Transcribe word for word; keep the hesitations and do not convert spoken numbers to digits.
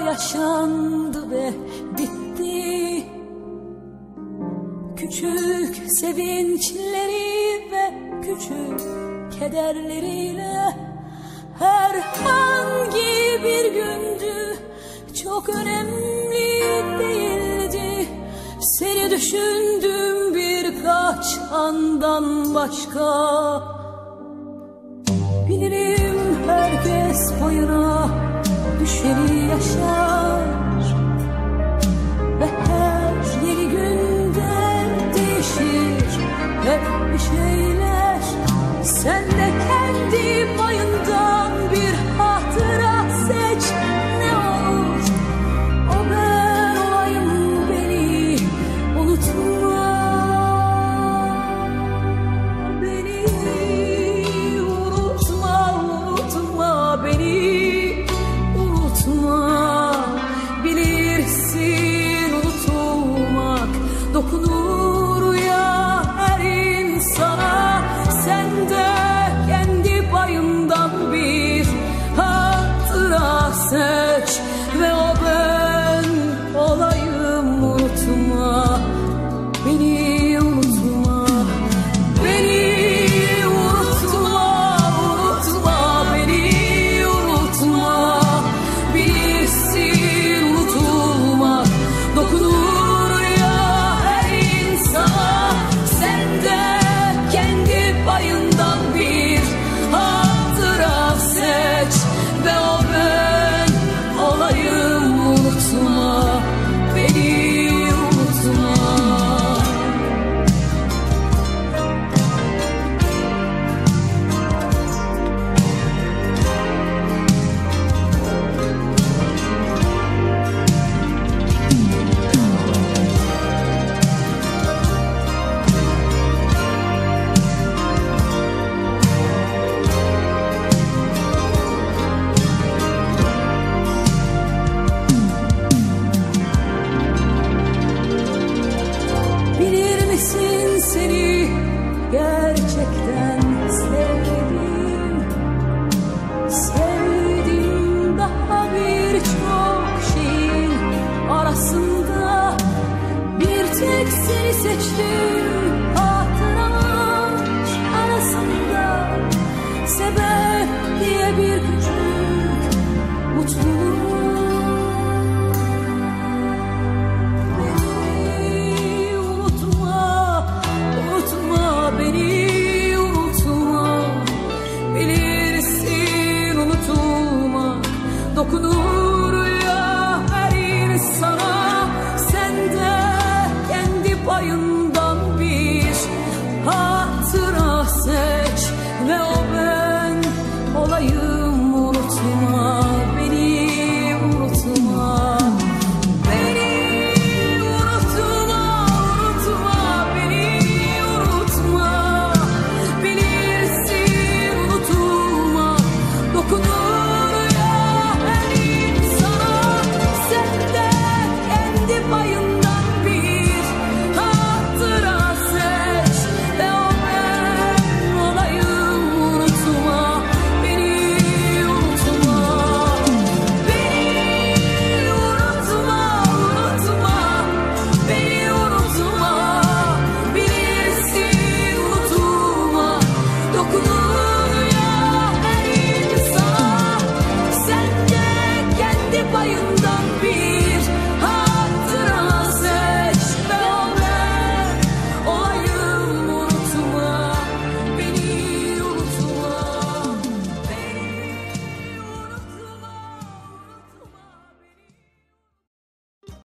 yaşandı ve bitti. Küçük sevinçleri ve küçük kederleriyle herhangi bir gündü, çok önemli değildi. Seni düşündüm birkaç andan başka. Bilirim herkes payına düşeni yaşar ve her yeni günde değişir hep bir şeyler. Sen de kendi payından bir hatıra seç, ne olur o ben olayım, beni unutma. Beni unutma, unutma beni, unutma. Bilirsin unutulmak dokunur ya her insana. Sen de kendi payından bir hatıra seç ve o ben olayım, unutma. Beni unutma, beni unutma, unutma beni, unutma. Bilirsin unutulmak dokunur ya her insana. Sen de kendi payından bir hatıra seç ve o ben olayım, unutma. Beni unutma. Bilir misin seni gerçekten sevdim. Sevdim daha birçok şeyin arasında. Bir tek seni seçtim hatıralar arasında. Sebep diye bir küçük mutluluk. Beni unutma, unutma beni, unutma. Bilirsin unutulmak dokunur